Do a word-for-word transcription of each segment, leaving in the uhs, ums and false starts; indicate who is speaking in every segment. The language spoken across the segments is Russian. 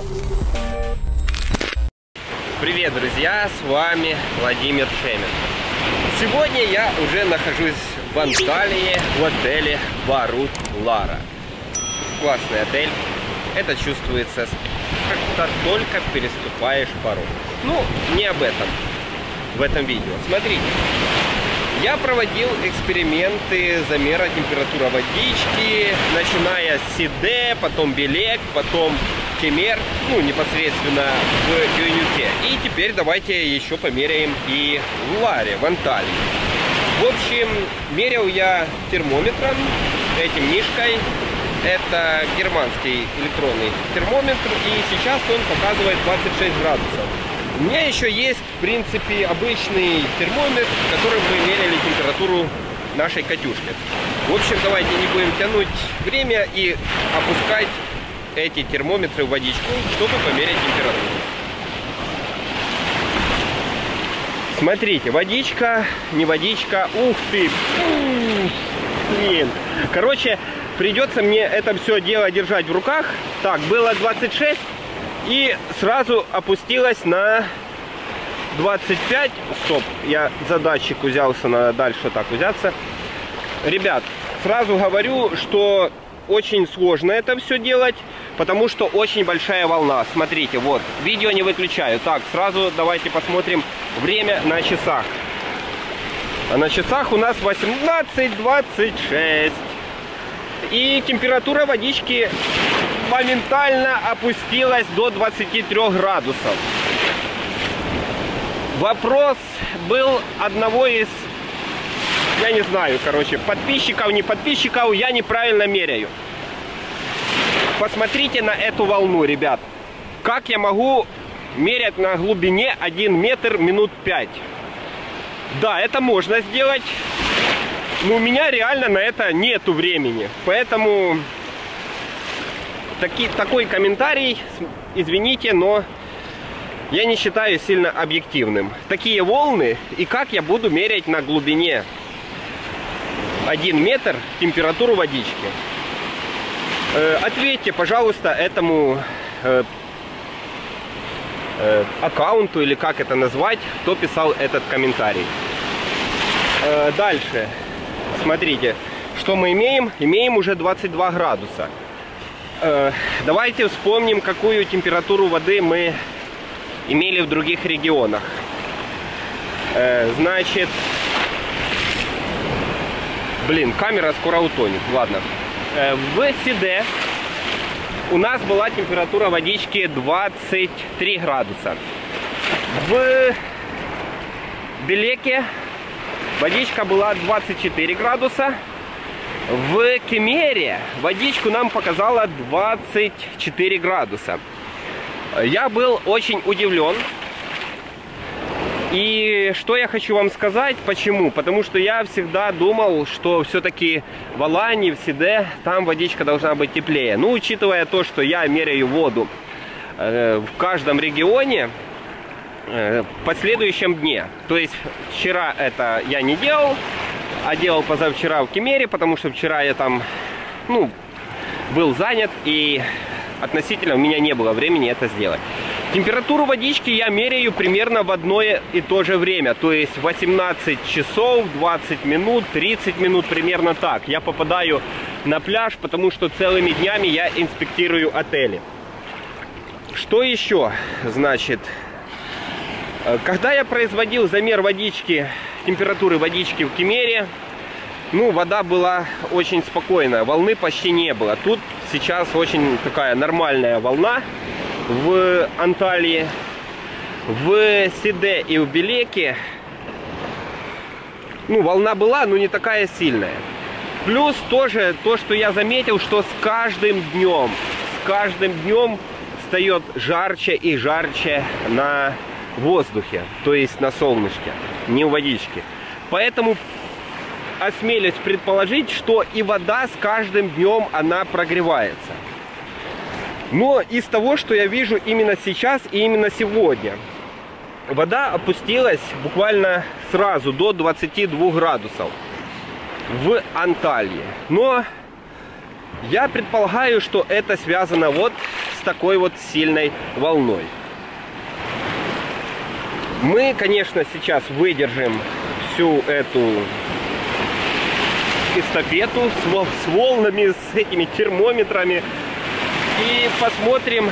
Speaker 1: Привет, друзья! С вами Владимир Шемин. Сегодня я уже нахожусь в Анталии, в отеле Барут Лара. Классный отель. Это чувствуется, как только переступаешь порог. Ну, не об этом в этом видео. Смотрите, я проводил эксперименты замера температуры водички, начиная с Сиде, потом Белек, потом Кемер, ну, непосредственно в Гюйнюке. И теперь давайте еще померяем и в Ларе, в Анталии. В общем, мерял я термометром, этим мишкой. Это германский электронный термометр, и сейчас он показывает двадцать шесть градусов. У меня еще есть, в принципе, обычный термометр, которым мы меряли температуру нашей Катюшки. В общем, давайте не будем тянуть время и опускать эти термометры в водичку, чтобы померить температуру. Смотрите, водичка, не водичка, ух ты, блин. Короче, придется мне это все дело держать в руках. Так, было двадцать шесть и сразу опустилось на двадцать пять. Стоп, я за датчик взялся, надо дальше так взяться. Ребят, сразу говорю, что очень сложно это все делать, потому что очень большая волна. Смотрите, вот, видео не выключаю. Так, сразу давайте посмотрим время на часах. А на часах у нас восемнадцать двадцать шесть. И температура водички моментально опустилась до двадцати трёх градусов. Вопрос был одного из, я не знаю, короче, подписчиков, не подписчиков, я неправильно меряю. Посмотрите на эту волну, ребят. Как я могу мерять на глубине один метр минут пять? Да, это можно сделать. Но у меня реально на это нету времени. Поэтому таки, такой комментарий, извините, но я не считаю сильно объективным. Такие волны, и как я буду мерять на глубине один метр температуру водички? Э, ответьте, пожалуйста, этому э, э, аккаунту, или как это назвать, кто писал этот комментарий. Э, дальше. Смотрите, что мы имеем? Имеем уже двадцать два градуса. Э, давайте вспомним, какую температуру воды мы имели в других регионах. Э, значит, блин, камера скоро утонет. Ладно. Э, в Сиде у нас была температура водички двадцать три градуса. В Белеке водичка была двадцать четыре градуса. В Кемере водичку нам показала двадцать четыре градуса. Я был очень удивлен. И что я хочу вам сказать, почему? Потому что я всегда думал, что все-таки в Алании, в Сиде, там водичка должна быть теплее. Ну, учитывая то, что я меряю воду э, в каждом регионе, в последующем дне. То есть вчера это я не делал, а делал позавчера в Кемере, потому что вчера я там, ну, был занят, и относительно у меня не было времени это сделать. Температуру водички я меряю примерно в одно и то же время. То есть восемнадцать часов, двадцать минут, тридцать минут, примерно так. Я попадаю на пляж, потому что целыми днями я инспектирую отели. Что еще? Значит, когда я производил замер водички, температуры водички в Кемере, ну, вода была очень спокойная, волны почти не было. Тут сейчас очень такая нормальная волна в Анталии. В Сиде и в Белеке, ну, волна была, но не такая сильная. Плюс тоже то, что я заметил, что с каждым днем, с каждым днем встает жарче и жарче на воздухе, то есть на солнышке, не в водичке. Поэтому осмелюсь предположить, что и вода с каждым днем она прогревается. Но из того, что я вижу именно сейчас и именно сегодня, вода опустилась буквально сразу до двадцати двух градусов в Анталии. Но я предполагаю, что это связано вот с такой вот сильной волной. Мы, конечно, сейчас выдержим всю эту эстафету с, вол с волнами, с этими термометрами. И посмотрим,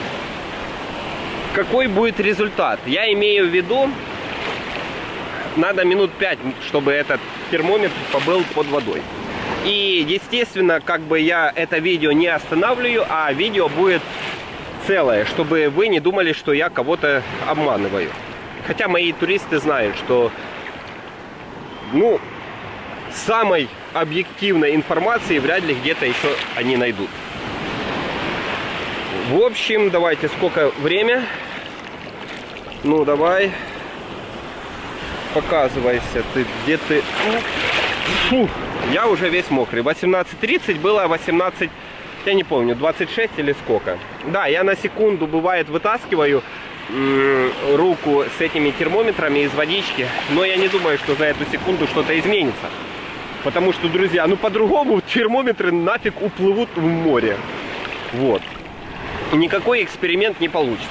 Speaker 1: какой будет результат. Я имею в виду, надо минут пять, чтобы этот термометр побыл под водой. И, естественно, как бы я это видео не останавливаю, а видео будет целое, чтобы вы не думали, что я кого-то обманываю. Хотя мои туристы знают, что, ну, самой объективной информации вряд ли где-то еще они найдут. В общем, давайте, сколько время? Ну, давай. Показывайся, ты где ты? Фу, я уже весь мокрый. восемнадцать тридцать было восемнадцать, я не помню, двадцать шесть или сколько. Да, я на секунду, бывает, вытаскиваю руку с этими термометрами из водички, но я не думаю, что за эту секунду что-то изменится. Потому что, друзья, ну по-другому термометры нафиг уплывут в море. Вот. Никакой эксперимент не получится.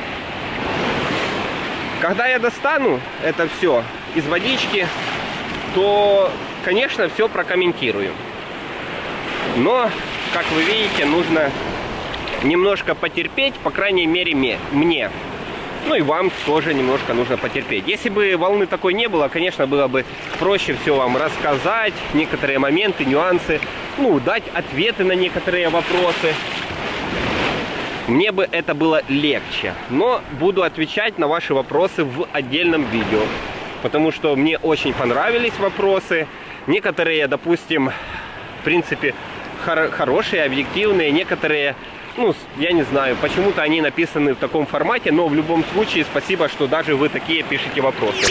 Speaker 1: Когда я достану это все из водички, то, конечно, все прокомментирую. Но, как вы видите, нужно немножко потерпеть, по крайней мере, мне. Ну и вам тоже немножко нужно потерпеть. Если бы волны такой не было, конечно, было бы проще все вам рассказать, некоторые моменты, нюансы, ну, дать ответы на некоторые вопросы. Мне бы это было легче. Но буду отвечать на ваши вопросы в отдельном видео. Потому что мне очень понравились вопросы. Некоторые, допустим, в принципе, хор- хорошие, объективные. Некоторые, ну, я не знаю, почему-то они написаны в таком формате. Но в любом случае, спасибо, что даже вы такие пишете вопросы.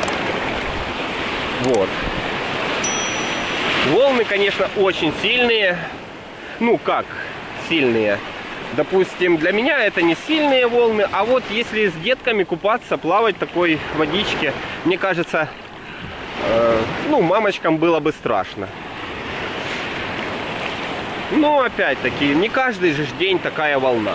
Speaker 1: Вот. Волны, конечно, очень сильные. Ну, как сильные? Допустим, для меня это не сильные волны, а вот если с детками купаться, плавать в такой водичке, мне кажется, э, ну, мамочкам было бы страшно. Но, опять-таки, не каждый же день такая волна.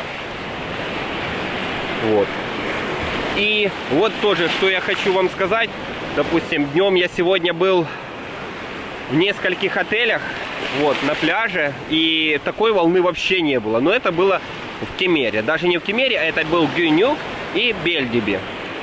Speaker 1: Вот. И вот тоже, что я хочу вам сказать. Допустим, днем я сегодня был в нескольких отелях, вот, на пляже, и такой волны вообще не было. Но это было в Кемере. Даже не в Кемере, а это был Гюнюк и Бельдиби.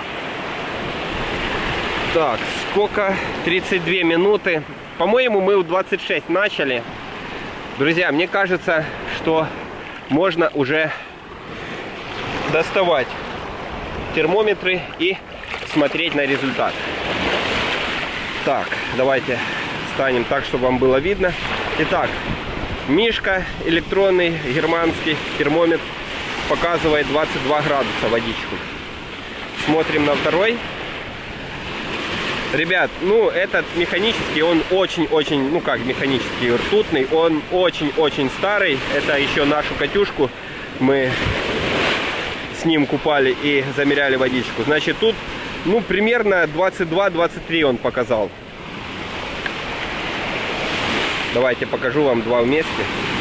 Speaker 1: Так, сколько? тридцать две минуты. По-моему, мы в двадцать шесть начали. Друзья, мне кажется, что можно уже доставать термометры и смотреть на результат. Так, давайте станем так, чтобы вам было видно. Итак, Мишка, электронный германский термометр, показывает двадцать два градуса водичку. Смотрим на второй. Ребят, ну этот механический, он очень-очень, ну как механический, ртутный, он очень-очень старый. Это еще нашу Катюшку мы с ним купали и замеряли водичку. Значит, тут, ну, примерно двадцать два — двадцать три он показал. Давайте покажу вам два вместе.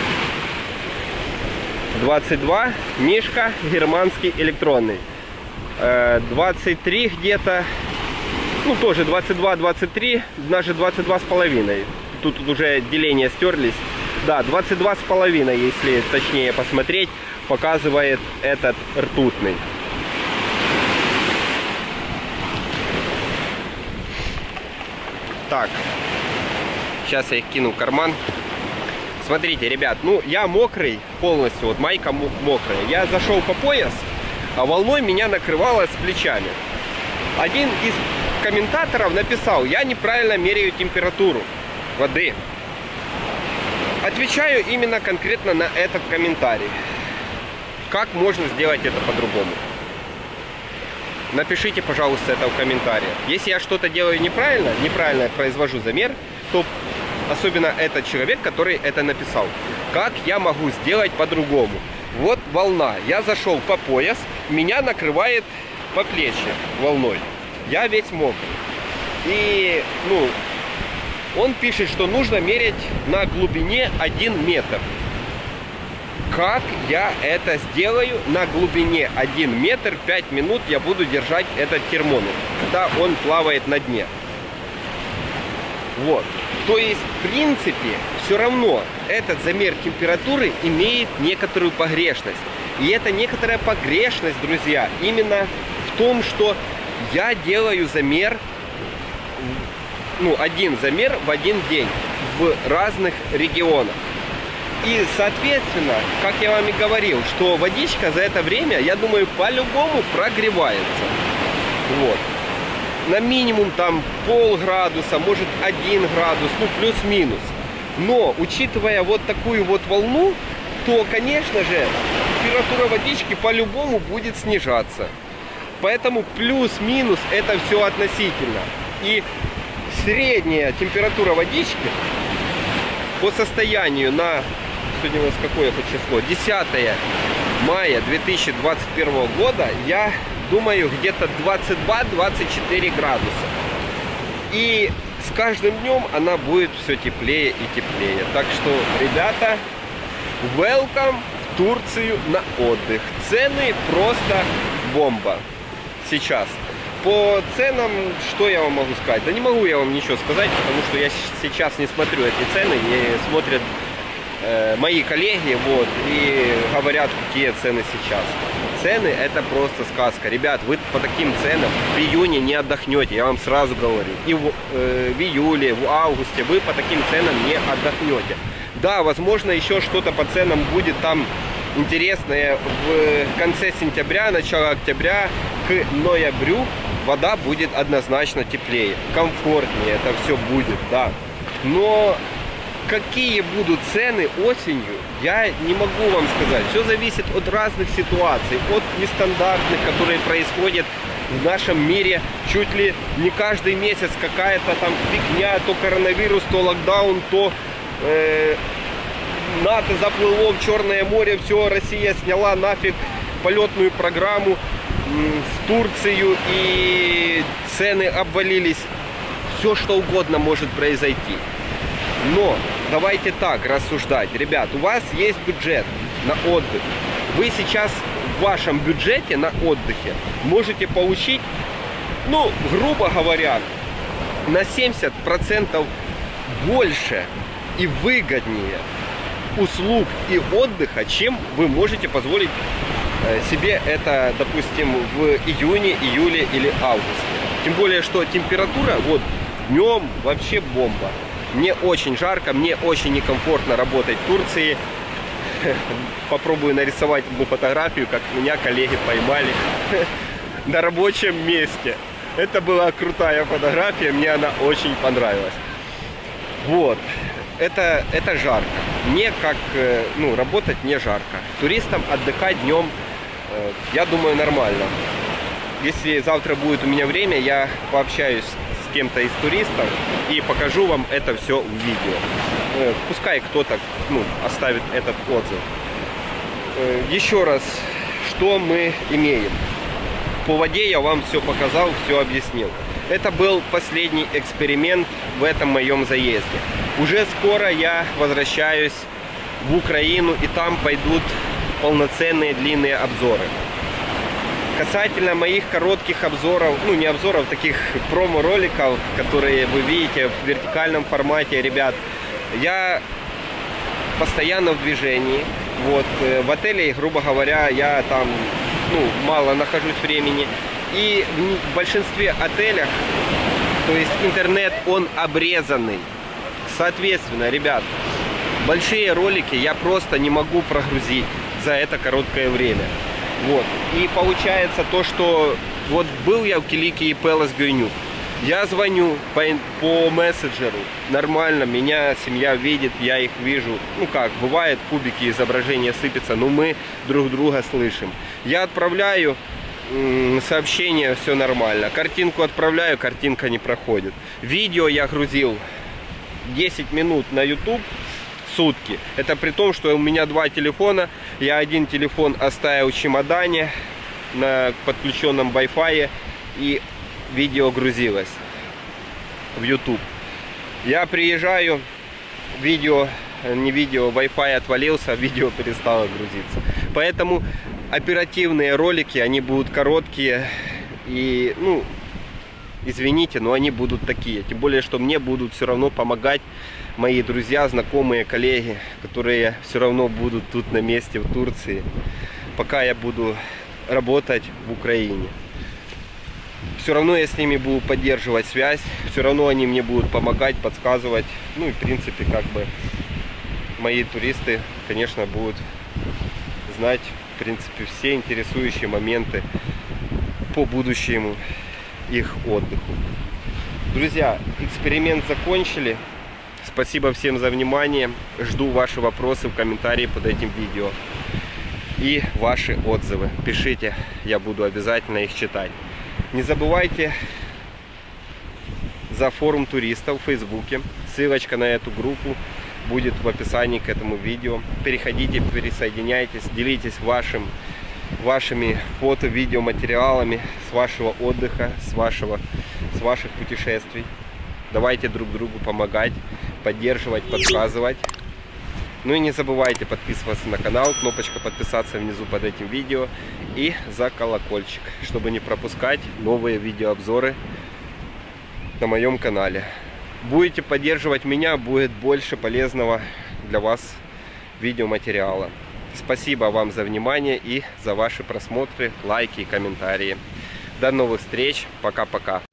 Speaker 1: двадцать два, Мишка, германский электронный. двадцать три где-то, ну тоже двадцать два — двадцать три, даже двадцать два с половиной. Тут уже деления стерлись. Да, двадцать два с половиной, если точнее посмотреть, показывает этот ртутный. Так. Сейчас я их кину в карман. Смотрите, ребят, ну я мокрый полностью, вот майка мокрая. Я зашел по пояс, а волной меня накрывало с плечами. Один из комментаторов написал: я неправильно меряю температуру воды. Отвечаю именно конкретно на этот комментарий. Как можно сделать это по-другому? Напишите, пожалуйста, это в комментариях. Если я что-то делаю неправильно, неправильно произвожу замер, то особенно этот человек, который это написал. Как я могу сделать по-другому? Вот волна. Я зашел по пояс, меня накрывает по плечи волной. Я весь мокрый. И, ну, он пишет, что нужно мерять на глубине один метр. как я это сделаю на глубине один метр, пять минут я буду держать этот термометр, когда он плавает на дне. Вот. То есть, в принципе, все равно этот замер температуры имеет некоторую погрешность. И эта некоторая погрешность, друзья, именно в том, что я делаю замер, ну, один замер в один день в разных регионах. И, соответственно, как я вам и говорил, что водичка за это время, я думаю, по-любому прогревается. Вот. На минимум там полградуса, может один градус, ну плюс-минус. Но, учитывая вот такую вот волну, то, конечно же, температура водички по-любому будет снижаться. Поэтому плюс-минус это все относительно. И средняя температура водички по состоянию на, сегодня у нас какое число, десятое мая две тысячи двадцать первого года, я думаю, где-то двадцать два — двадцать четыре градуса. И с каждым днем она будет все теплее и теплее. Так что, ребята, welcome в Турцию на отдых. Цены просто бомба сейчас. По ценам, что я вам могу сказать? Да не могу я вам ничего сказать, потому что я сейчас не смотрю эти цены, и смотрят э, мои коллеги, вот, и говорят, какие цены сейчас. Цены это просто сказка. Ребят, вы по таким ценам в июне не отдохнете, я вам сразу говорю. И в, э, в июле, в августе вы по таким ценам не отдохнете. Да, возможно, еще что-то по ценам будет там интересное в конце сентября, начало октября, к ноябрю вода будет однозначно теплее, комфортнее это все будет, да. Но какие будут цены осенью, я не могу вам сказать. Все зависит от разных ситуаций, от нестандартных, которые происходят в нашем мире чуть ли не каждый месяц. Какая-то там фигня, то коронавирус, то локдаун, то э, НАТО заплыло в Черное море, все, Россия сняла нафиг полетную программу в Турцию, и цены обвалились. Все что угодно может произойти. Но давайте так рассуждать. Ребят, у вас есть бюджет на отдых. Вы сейчас в вашем бюджете на отдыхе можете получить, ну, грубо говоря, на семьдесят процентов больше и выгоднее услуг и отдыха, чем вы можете позволить себе это, допустим, в июне, июле или августе. Тем более, что температура вот днем вообще бомба. Мне очень жарко, мне очень некомфортно работать в Турции. Попробую нарисовать одну фотографию, как меня коллеги поймали на рабочем месте. Это была крутая фотография, мне она очень понравилась. Вот. Это, это жарко. Мне как, ну, работать не жарко. Туристам отдыхать днем, я думаю, нормально. Если завтра будет у меня время, я пообщаюсь с кем-то из туристов и покажу вам это все в видео. Пускай кто-то, ну, оставит этот отзыв. Еще раз, что мы имеем? По воде я вам все показал, все объяснил. Это был последний эксперимент в этом моем заезде. Уже скоро я возвращаюсь в Украину, и там пойдут полноценные длинные обзоры. Касательно моих коротких обзоров, ну не обзоров, таких промо-роликов, которые вы видите в вертикальном формате, ребят, я постоянно в движении. Вот, в отеле, грубо говоря, я там, ну, мало нахожусь времени. И в большинстве отелей, то есть интернет, он обрезанный. Соответственно, ребят, большие ролики я просто не могу прогрузить за это короткое время. Вот. И получается то, что вот был я в Киликии и Пелос Гюйню. Я звоню по, по мессенджеру, нормально, меня семья видит, я их вижу. Ну как, бывает, кубики изображения сыпятся, но мы друг друга слышим. Я отправляю сообщение, все нормально. Картинку отправляю, картинка не проходит. Видео я грузил десять минут на YouTube в сутки. Это при том, что у меня два телефона. Я один телефон оставил в чемодане на подключенном Wi-Fi, и видео грузилось в YouTube. Я приезжаю, видео не видео, Wi-Fi отвалился, а видео перестало грузиться. Поэтому оперативные ролики, они будут короткие и, ну, извините, но они будут такие. Тем более, что мне будут все равно помогать мои друзья, знакомые, коллеги, которые все равно будут тут на месте в Турции, пока я буду работать в Украине. Все равно я с ними буду поддерживать связь, все равно они мне будут помогать, подсказывать. Ну и в принципе, как бы, мои туристы, конечно, будут знать, в принципе, все интересующие моменты по будущему их отдыху. Друзья, эксперимент закончили. Спасибо всем за внимание. Жду ваши вопросы в комментарии под этим видео. И ваши отзывы. Пишите, я буду обязательно их читать. Не забывайте за форум туристов в Фейсбуке. Ссылочка на эту группу будет в описании к этому видео. Переходите, присоединяйтесь, делитесь вашим, вашими фото, видео материалами с вашего отдыха, с, вашего, с ваших путешествий. Давайте друг другу помогать, поддерживать, подсказывать. Ну и не забывайте подписываться на канал, кнопочка подписаться внизу под этим видео и за колокольчик, чтобы не пропускать новые видеообзоры на моем канале. Будете поддерживать меня, будет больше полезного для вас видеоматериала. Спасибо вам за внимание и за ваши просмотры, лайки и комментарии. До новых встреч, пока-пока.